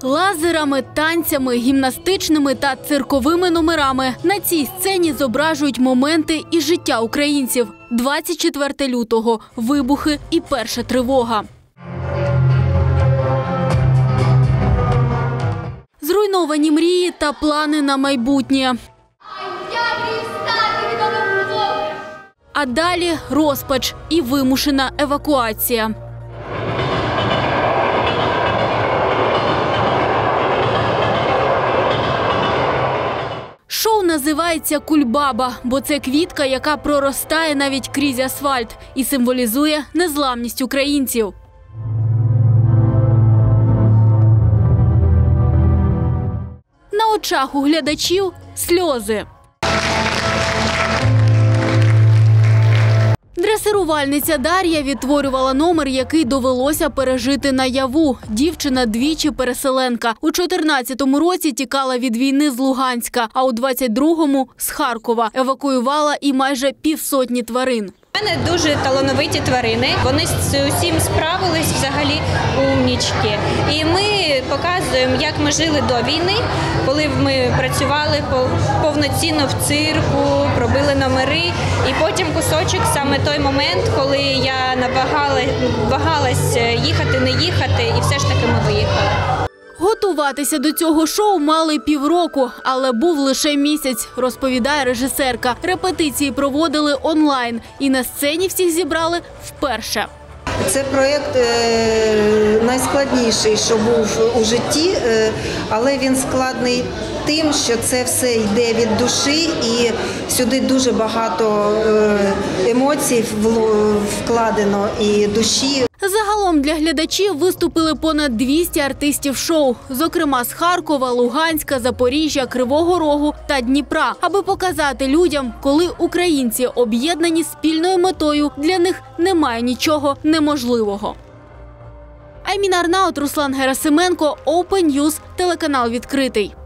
Лазерами, танцями, гімнастичними та цирковими номерами на цій сцені зображують моменти із життя українців. 24 лютого – вибухи і перша тривога. Зруйновані мрії та плани на майбутнє. А далі розпач і вимушена евакуація. Шоу називається «Кульбаба», бо це квітка, яка проростає навіть крізь асфальт і символізує незламність українців. На очах у глядачів – сльози. Дресирувальниця Дар'я відтворювала номер, який довелося пережити наяву. Дівчина двічі переселенка. У 14-му році тікала від війни з Луганська, а у 22-му – з Харкова. Евакуювала і майже півсотні тварин. У мене дуже талановиті тварини, вони з усім справились взагалі умнічки. І ми показуємо, як ми жили до війни, коли ми працювали повноцінно в цирку, пробили номери. І потім кусочок, саме той момент, коли я вагалась їхати, не їхати, і все ж таки ми виїхали. Готуватися до цього шоу мали півроку, але був лише місяць, розповідає режисерка. Репетиції проводили онлайн і на сцені всіх зібрали вперше. Це проєкт найскладніший, що був у житті, але він складний тим, що це все йде від душі і сюди дуже багато емоцій вкладено і душі. Загалом для глядачів виступили понад 200 артистів шоу, зокрема з Харкова, Луганська, Запоріжжя, Кривого Рогу та Дніпра, аби показати людям, коли українці об'єднані спільною метою, для них немає нічого неможливого. Айміна Арнаут, Руслан Герасименко, Open News, телеканал «Відкритий».